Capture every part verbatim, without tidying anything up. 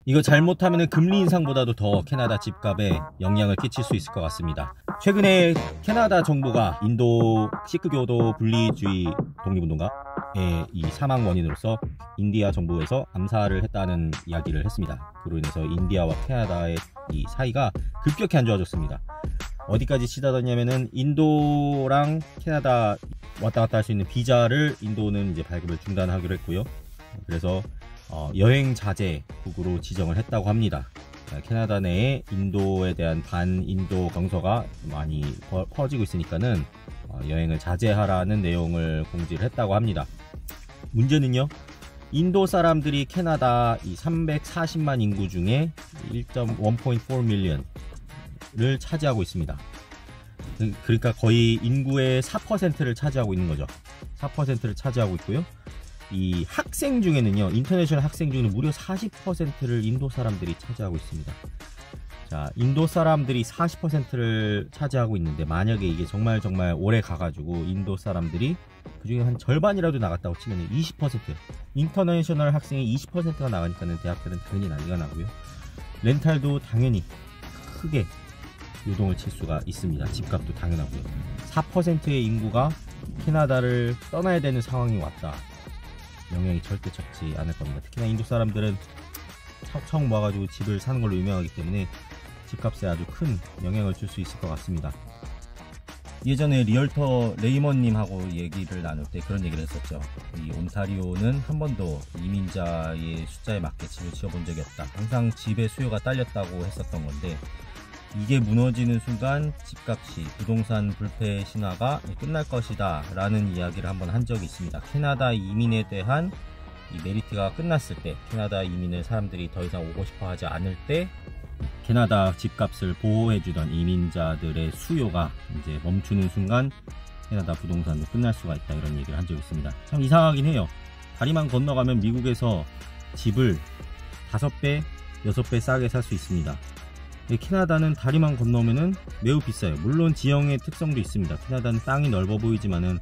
이거 잘못하면 금리 인상보다도 더 캐나다 집값에 영향을 끼칠 수 있을 것 같습니다. 최근에 캐나다 정부가 인도 시크교도 분리주의 독립운동가의 이 사망 원인으로서 인디아 정부에서 암살을 했다는 이야기를 했습니다. 그로 인해서 인디아와 캐나다의 이 사이가 급격히 안 좋아졌습니다. 어디까지 치닫았냐면은 인도랑 캐나다 왔다 갔다 할 수 있는 비자를 인도는 이제 발급을 중단하기로 했고요. 그래서 어, 여행 자제국으로 지정을 했다고 합니다. 캐나다 내에 인도에 대한 반인도 정서가 많이 퍼, 퍼지고 있으니까는 어, 여행을 자제하라는 내용을 공지를 했다고 합니다. 문제는요, 인도 사람들이 캐나다 이 삼백사십만 인구 중에 일 점 사 밀리언을 차지하고 있습니다. 그러니까 거의 인구의 사 퍼센트를 차지하고 있는 거죠. 사 퍼센트를 차지하고 있고요. 이 학생 중에는요, 인터내셔널 학생 중에는 무려 사십 퍼센트를 인도 사람들이 차지하고 있습니다. 자, 인도 사람들이 사십 퍼센트를 차지하고 있는데, 만약에 이게 정말 정말 오래 가가지고 인도 사람들이 그 중에 한 절반이라도 나갔다고 치면 이십 퍼센트, 인터내셔널 학생이 이십 퍼센트가 나가니까는 대학들은 당연히 난리가 나고요. 렌탈도 당연히 크게 요동을 칠 수가 있습니다. 집값도 당연하고요. 사 퍼센트의 인구가 캐나다를 떠나야 되는 상황이 왔다. 영향이 절대 적지 않을 겁니다. 특히나 인도 사람들은 척척 모아가지고 집을 사는 걸로 유명하기 때문에 집값에 아주 큰 영향을 줄 수 있을 것 같습니다. 예전에 리얼터 레이먼님하고 얘기를 나눌 때 그런 얘기를 했었죠. 이 온타리오는 한 번도 이민자의 숫자에 맞게 집을 지어본 적이 없다. 항상 집의 수요가 딸렸다고 했었던 건데, 이게 무너지는 순간 집값이, 부동산 불패 신화가 끝날 것이다 라는 이야기를 한번 한 적이 있습니다. 캐나다 이민에 대한 이 메리트가 끝났을 때, 캐나다 이민을 사람들이 더 이상 오고 싶어 하지 않을 때, 캐나다 집값을 보호해주던 이민자들의 수요가 이제 멈추는 순간 캐나다 부동산도 끝날 수가 있다, 이런 얘기를 한 적이 있습니다. 참 이상하긴 해요. 다리만 건너가면 미국에서 집을 다섯 배, 여섯 배 싸게 살 수 있습니다. 캐나다는 다리만 건너면은 매우 비싸요. 물론 지형의 특성도 있습니다. 캐나다는 땅이 넓어 보이지만은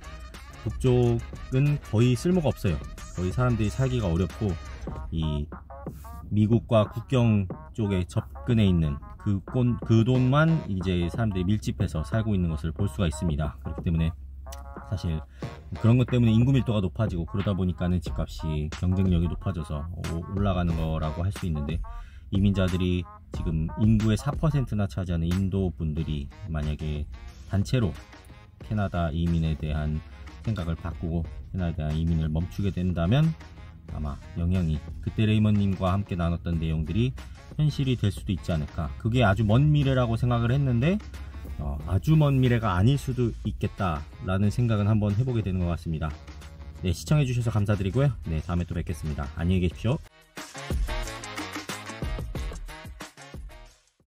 북쪽은 거의 쓸모가 없어요. 거의 사람들이 살기가 어렵고, 이 미국과 국경 쪽에 접근해 있는 그, 돈, 그 돈만 이제 사람들이 밀집해서 살고 있는 것을 볼 수가 있습니다. 그렇기 때문에 사실 그런 것 때문에 인구 밀도가 높아지고 그러다 보니까는 집값이, 경쟁력이 높아져서 올라가는 거라고 할 수 있는데, 이민자들이 지금 인구의 사 퍼센트나 차지하는 인도 분들이 만약에 단체로 캐나다 이민에 대한 생각을 바꾸고 캐나다에 대한 이민을 멈추게 된다면 아마 영향이, 그때 레이먼님과 함께 나눴던 내용들이 현실이 될 수도 있지 않을까. 그게 아주 먼 미래라고 생각을 했는데 어, 아주 먼 미래가 아닐 수도 있겠다 라는 생각은 한번 해보게 되는 것 같습니다. 네, 시청해 주셔서 감사드리고요. 네, 다음에 또 뵙겠습니다. 안녕히 계십시오.